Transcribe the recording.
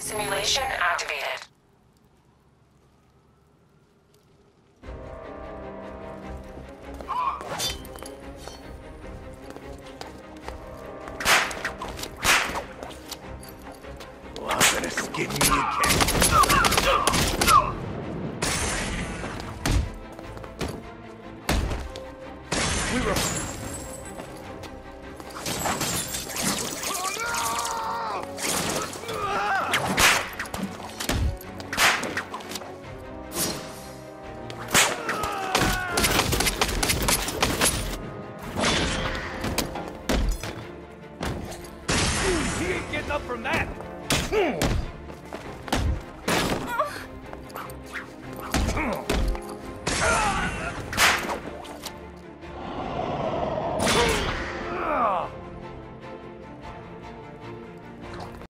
Simulation activated. Well, I'm gonna skin me again. We were... He ain't getting up from that!